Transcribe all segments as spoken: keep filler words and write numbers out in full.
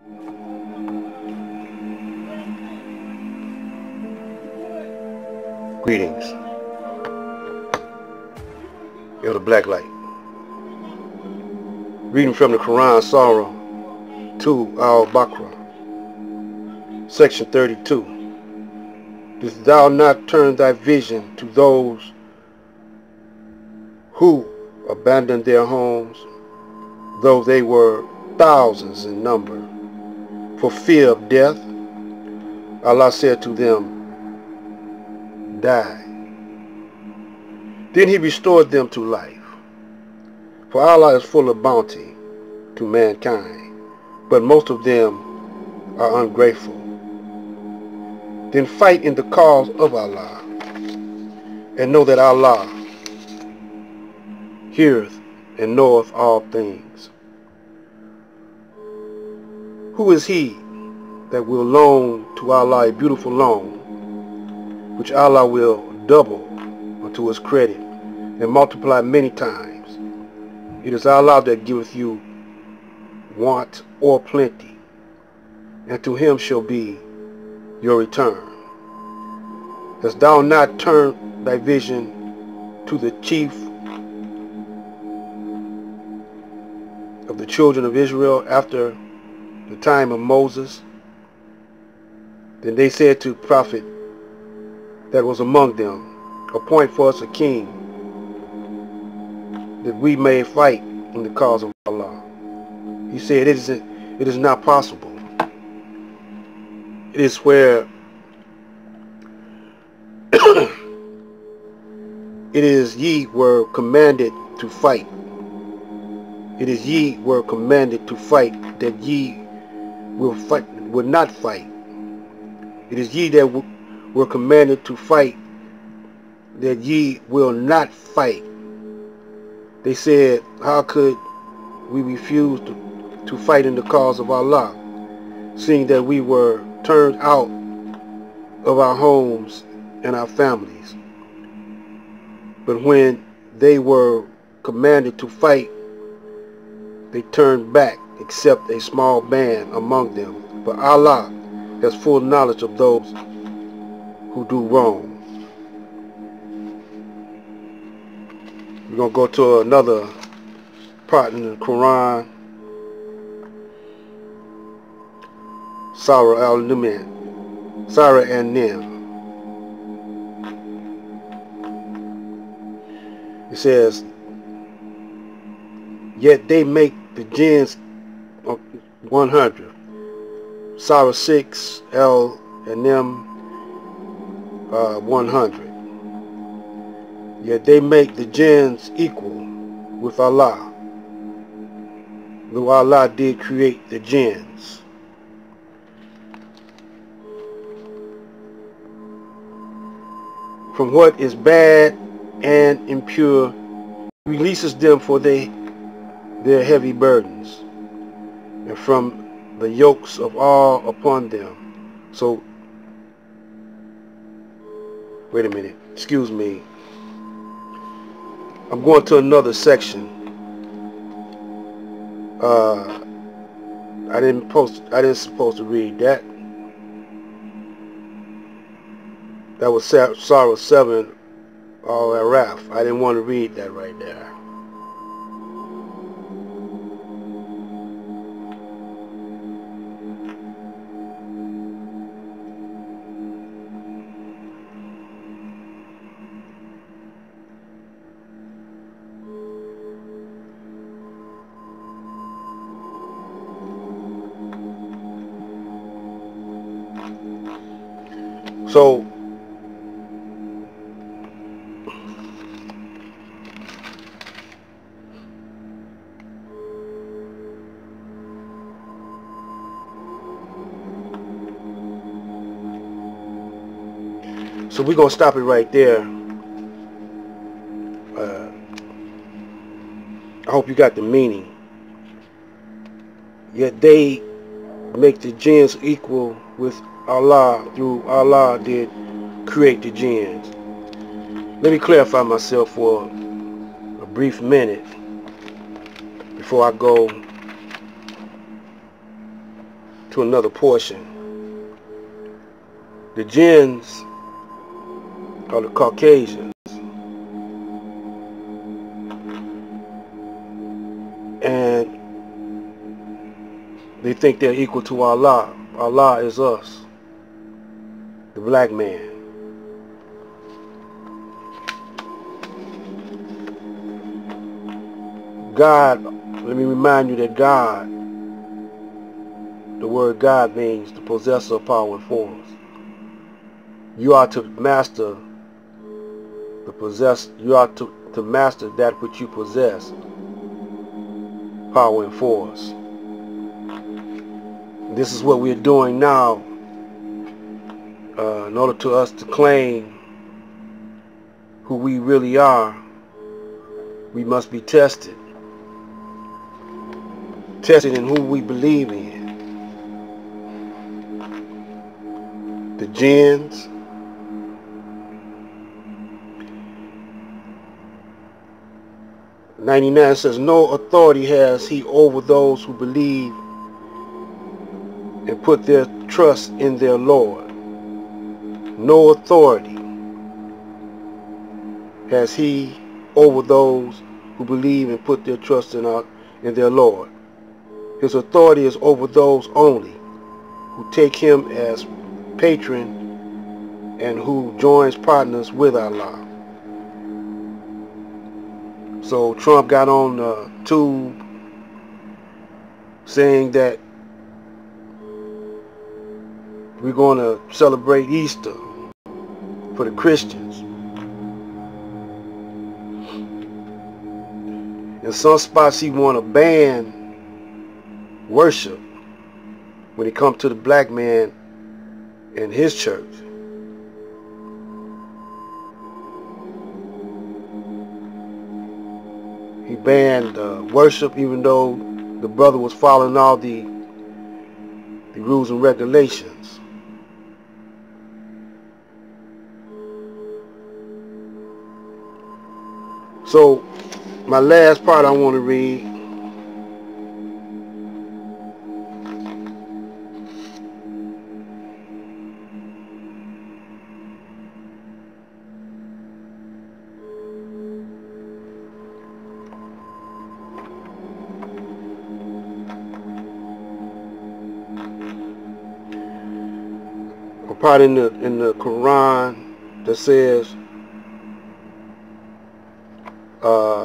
Greetings. Elder Blacklight. Reading from the Quran, Surah two Al-Baqarah, Section thirty-two. Dost thou not turn thy vision to those who abandoned their homes, though they were thousands in number, for fear of death? Allah said to them, die. Then he restored them to life. For Allah is full of bounty to mankind, but most of them are ungrateful. Then fight in the cause of Allah, and know that Allah heareth and knoweth all things. Who is he that will loan to Allah a beautiful loan, which Allah will double unto his credit and multiply many times? It is Allah that giveth you want or plenty, and to him shall be your return. Dost thou not turn thy vision to the chief of the children of Israel after the time of Moses? Then they said to the prophet that was among them, appoint for us a king, that we may fight in the cause of Allah. He said, it is, it is not possible. It is where it is ye were commanded to fight. It is ye were commanded to fight, that ye will fight, will not fight. It is ye that were commanded to fight, that ye will not fight. They said, how could we refuse to, to fight in the cause of Allah, seeing that we were turned out of our homes and our families? But when they were commanded to fight, they turned back, except a small band among them. But Allah has full knowledge of those who do wrong. We're going to go to another part in the Quran, Surah Al-Numan, Surah An-Nim. It says, yet they make the jinns one hundred. Surah six Al and them uh, one hundred. Yet they make the jinns equal with Allah, though Allah did create the jinns. From what is bad and impure, he releases them for they, their heavy burdens, and from the yokes of all upon them. So, wait a minute, excuse me. I'm going to another section. Uh, I didn't post. I didn't supposed to read that. That was Surah seven Al-Araf. I didn't want to read that right there. So So we're going to stop it right there. Uh, I hope you got the meaning. Yet they make the jinns equal with Allah, through Allah did create the jinns. Let me clarify myself for a brief minute before I go to another portion. The jinns are the Caucasians, and they think they're equal to Allah. Allah is us, the black man. God, let me remind you that God, the word God means the possessor of power and forms. You are to master the possess. You are to, to master that which you possess, power and force. This is what we are doing now. Uh, in order to us to claim who we really are, we must be tested. Tested in who we believe in. The jinns, ninety-nine says, no authority has he over those who believe and put their trust in their Lord. No authority has he over those who believe and put their trust in, our, in their Lord. His authority is over those only who take him as patron and who joins partners with Allah. So Trump got on the tube saying that we're going to celebrate Easter for the Christians. In some spots he want to ban worship when it comes to the black man in his church. He banned uh, worship even though the brother was following all the, the rules and regulations. So my last part I want to read a part in the in the Quran that says uh,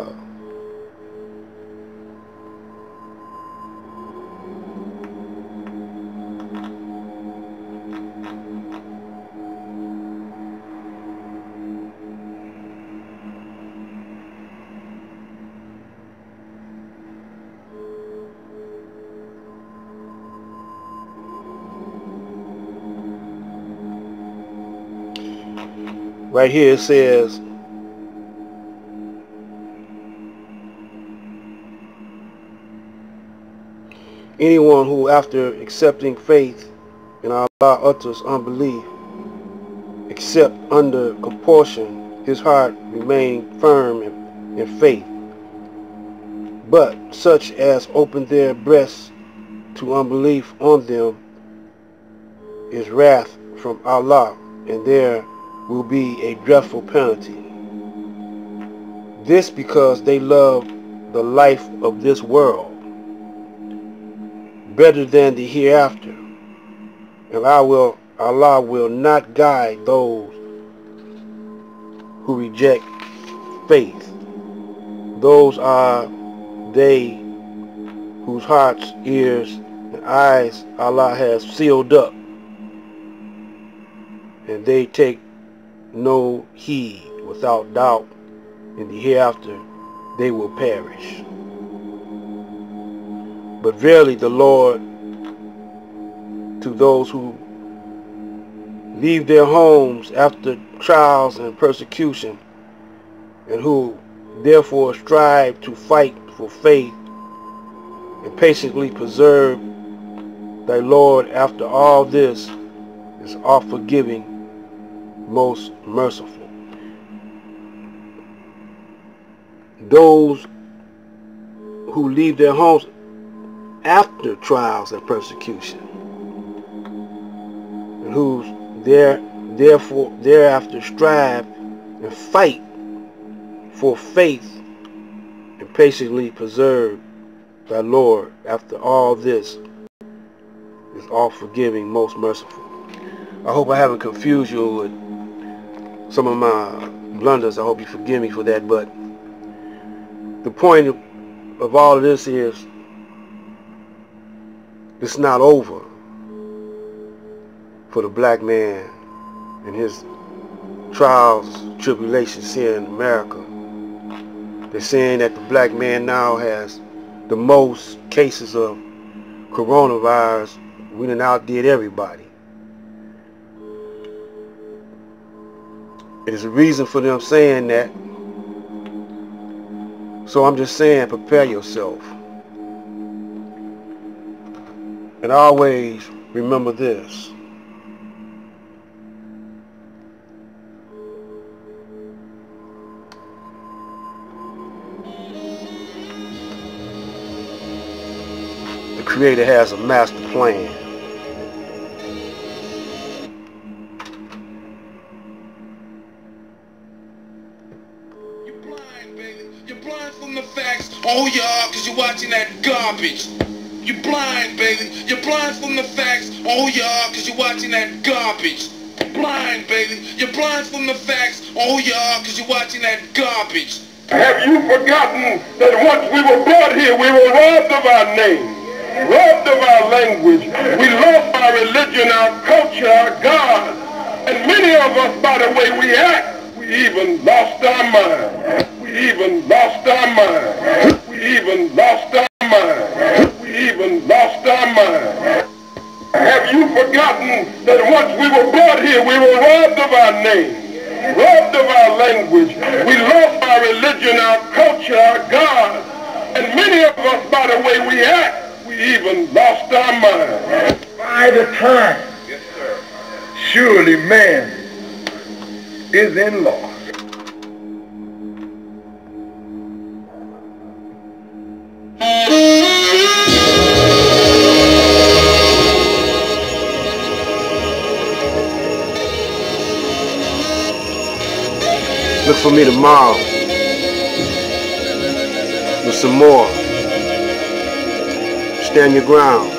right here it says, anyone who after accepting faith in Allah utters unbelief, except under compulsion his heart remain firm in, in faith, but such as open their breasts to unbelief on them is wrath from Allah, and there will be a dreadful penalty. This because they love the life of this world better than the hereafter, and I will, Allah will not guide those who reject faith. Those are they whose hearts, ears, and eyes Allah has sealed up, and they take no heed. Without doubt, in the hereafter they will perish. But verily the Lord, to those who leave their homes after trials and persecution, and who therefore strive to fight for faith and patiently preserve thy Lord after all this, is oft forgiving, most merciful. Those who leave their homes after trials and persecution, and who there therefore thereafter strive and fight for faith and patiently preserve thy Lord after all this is all forgiving, most merciful. I hope I haven't confused you with some of my blunders. I hope you forgive me for that, but the point of, of all of this is it's not over for the black man and his trials, tribulations here in America. They're saying that the black man now has the most cases of coronavirus. We done outdid everybody. It is a reason for them saying that. So I'm just saying, prepare yourself. And always remember this. The Creator has a master plan. You're blind, baby. You're blind from the facts. Oh, y'all, because you're watching that garbage. You're blind, baby. You're blind from the facts. Oh, y'all, because you're watching that garbage. Blind, baby. You're blind from the facts. Oh, y'all, because you're watching that garbage. Have you forgotten that once we were brought here, we were robbed of our name, robbed of our language. We lost our religion, our culture, our God. And many of us, by the way we act, we even lost our mind. We even lost our mind. We even lost our mind. We even lost our mind. Have you forgotten that once we were brought here, we were robbed of our name, robbed of our language. We lost our religion, our culture, our God. And many of us, by the way we act, we even lost our mind. By the time, yes, sir, surely man is in loss. Look for me tomorrow with some more. Stand your ground.